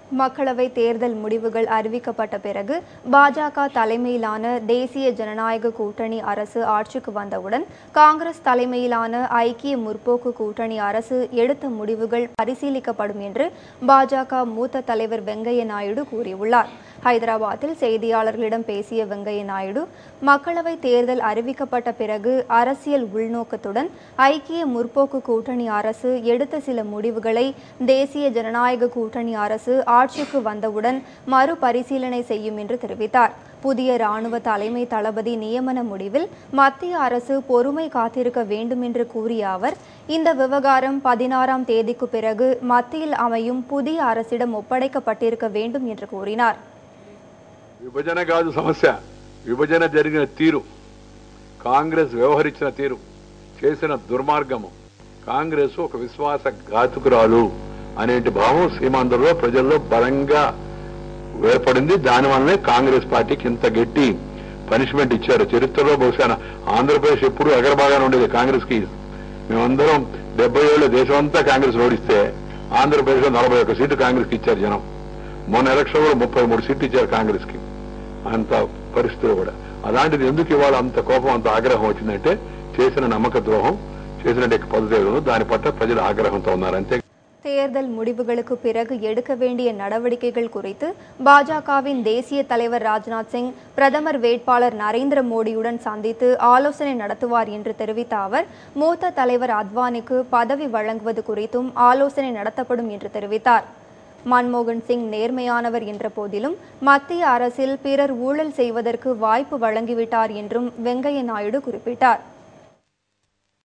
மக்களவை தேர்தல் முடிவுகள் அறிவிக்கப்பட்ட பிறகு பாஜக தலைமையிலான தேசிய ஜனநாயக கூட்டணி அரசு ஆட்சிக்கு வந்தவுடன் காங்கிரஸ் தலைமையிலான ஐக்கிய முற்போக்கு கூட்டணி அரசு எடுத்த முடிவுகள் பரிசீலிக்கப்படும் என்று பாஜக மூத்த தலைவர் வெங்கையா நாயுடு கூறியுள்ளார். ஹைதராபாத்தில் செய்தியாளர்களிடம் பேசிய வெங்கையா நாயுடு, மக்களவை தேர்தல் அறிவிக்கப்பட்ட பிறகு அரசியல் உள்நோக்கத்துடன் ஐக்கிய முற்போக்கு கூட்டணி அரசு எடுத்த சில முடிவுகளை தேசிய ஜனநாயக கூட்டணி அரசு ஆட்சிக்கு வந்தவுடன் மறுபரிசீலனை செய்யும் என்று தெரிவித்தார். புதிய ராணுவ தலைமை தளபதி நியமன முடிவில் மத்திய அரசு பொறுமை காத்திருக்க வேண்டும் என்று கூறிய அவர், இந்த விவகாரம் 16ஆம் தேதிக்கு பிறகு மத்தியில் அமையும் புதிய அரசிடம் ஒப்படைக்கப்பட்டிருக்க வேண்டும் என்று கூறினார். విభజన కాదు సమస్య, విభజన జరిగిన తీరు, కాంగ్రెస్ వ్యవహరించిన తీరు, చేసిన దుర్మార్గము, కాంగ్రెస్ ఒక విశ్వాసఘాతుకురాలు అనేటి భావం సీమాంధ్రలో ప్రజల్లో బలంగా ఏర్పడింది. దానివల్లనే కాంగ్రెస్ పార్టీకి ఇంత గట్టి పనిష్మెంట్ ఇచ్చారు. చరిత్రలో బహుశా ఆంధ్రప్రదేశ్ ఎప్పుడు ఎగరబాగానే ఉండేది కాంగ్రెస్ కి. మేమందరం 70 ఏళ్ళు దేశం అంతా కాంగ్రెస్ ఓడిస్తే ఆంధ్రప్రదేశ్ లో 41 సీట్లు కాంగ్రెస్ కి ఇచ్చారు జనం. మొన్న ఎలక్షన్ లో 33 సీట్లు ఇచ్చారు కాంగ్రెస్ కి. అంత పరిస్థితులు కూడా అలాంటిది ఎందుకు ఇవాళ అంత కోపం, అంత ఆగ్రహం వచ్చిందంటే చేసిన నమ్మక ద్రోహం, చేసిన పద్ధతులు, దాని పట్ల ప్రజలు ఆగ్రహంతో ఉన్నారు అంతే. தேர்தல் முடிவுகளுக்கு பிறகு எடுக்க வேண்டிய நடவடிக்கைகள் குறித்து பாஜகவின் தேசிய தலைவர் ராஜ்நாத் சிங் பிரதமர் வேட்பாளர் நரேந்திர மோடியுடன் சந்தித்து ஆலோசனை நடத்துவார் என்று தெரிவித்த அவர், மூத்த தலைவர் அத்வானிக்கு பதவி வழங்குவது குறித்தும் ஆலோசனை நடத்தப்படும் என்று தெரிவித்தார். மன்மோகன் சிங் நேர்மையானவர் என்ற போதிலும் மத்திய அரசில் பிறர் ஊழல் செய்வதற்கு வாய்ப்பு வழங்கிவிட்டார் என்றும் வெங்கையா நாயுடு குறிப்பிட்டார்.